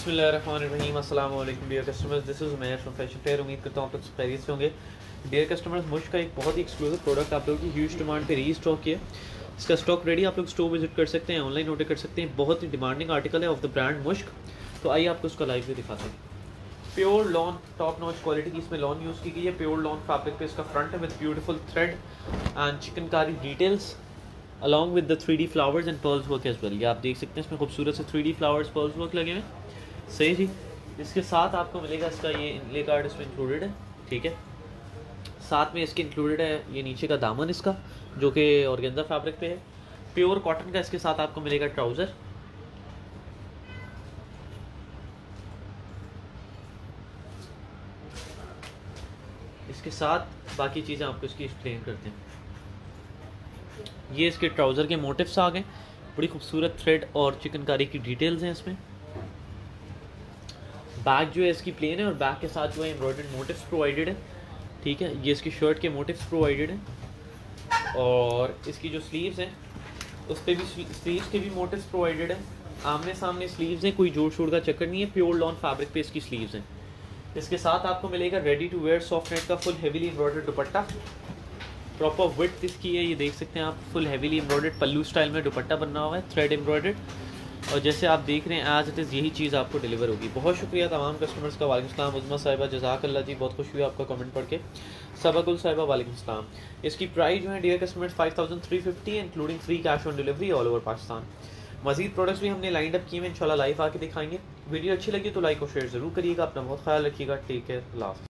बिस्मिल्लाहिर्रहमानिर्रहीम अस्सलाम वालेकुम dear customers, this is Umair from fashion fair. उम्मीद करता हूँ आप लोग खैरियत से होंगे। डियर कस्टमर्स, मुश्क का एक बहुत ही एक्सक्लूसिव प्रोडक्ट आप लोगों की ह्यूज डिमांड पे री स्टॉक किया। इसका स्टॉक रेडी, आप लोग स्टोर विजिट कर सकते हैं, ऑनलाइन ऑर्डर कर सकते हैं। बहुत ही डिमांडिंग आर्टिकल है ऑफ द ब्रांड मुश्क। तो आइए आपको उसका लाइव भी दिखाते हैं। Pure lawn top notch quality की इसमें लॉन यूज़ की गई है। प्योर लॉन फैब्रिक पे इसका फ्रंट है with beautiful thread and chikankari details along with the 3D flowers and pearls work as well. ये आप देख सकते हैं, इसमें खूबसूरत से 3D फ्लावर्स पर्ल्स वर्क लगे हुए हैं। सही जी। इसके साथ आपको मिलेगा इसका ये इनले कार्ड इसमें इंक्लूडेड है, ठीक है। साथ में इसके इंक्लूडेड है ये नीचे का दामन इसका, जो कि ऑर्गेन्जा फैब्रिक पे है, प्योर कॉटन का। इसके साथ आपको मिलेगा ट्राउज़र। इसके साथ बाकी चीज़ें आपको इसकी एक्सप्लेन करते हैं। ये इसके ट्राउज़र के मोटिव्स आ गए, बड़ी खूबसूरत थ्रेड और चिकनकारी की डिटेल्स हैं इसमें। बैक जो है इसकी प्लेन है और बैक के साथ जो है एम्ब्रॉयडर्ड मोटिव्स प्रोवाइडेड है, ठीक है। ये इसकी शर्ट के मोटिव्स प्रोवाइडेड हैं और इसकी जो स्लीव्स हैं उस पर भी स्लीव्स के भी मोटिव्स प्रोवाइडेड हैं। आमने सामने स्लीव्स हैं, कोई जोड़ शोड़ का चक्कर नहीं है। प्योर लॉन फैब्रिक पे इसकी स्लीव्स हैं। इसके साथ आपको मिलेगा ready to wear soft net का full heavily embroidered dupatta. Proper width इसकी है, ये देख सकते हैं आप। Full heavily embroidered pallu style में दुपट्टा बना हुआ है, थ्रेड एम्ब्रॉयडर्ड। और जैसे आप देख रहे हैं एज इट इज़ यही चीज़ आपको डिलीवर होगी। बहुत शुक्रिया तमाम कस्टमर्स का। वालेकुम सलाम उज़मा साहिबा, जज़ाकल्लाह जी, बहुत खुश हुई आपका कमेंट पढ़ के। सबकुल साहिबा वालेकुम सलाम। इसकी प्राइस जो है dear customers 5350 including free cash on delivery all over Pakistan. मजीद प्रोडक्ट्स भी हमने लाइंड अप किए हैं, इंशाल्लाह लाइव आके दिखाएंगे। वीडियो अच्छी लगी तो लाइक और शेयर ज़रूर करिएगा। अपना बहुत ख्याल रखिएगा। टेक केयर, अल्लाह हाफ़िज़।